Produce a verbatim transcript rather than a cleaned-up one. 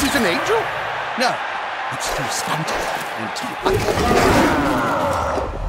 he's an angel? No, it's too stunted and too ugly.